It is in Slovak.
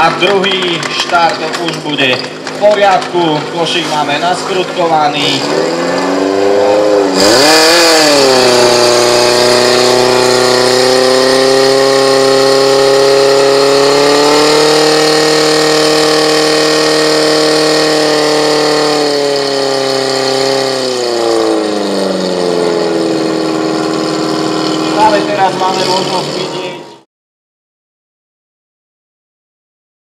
a druhý štart už bude v poriadku. Košík máme naskrutkovaný. Práve teraz máme možnosť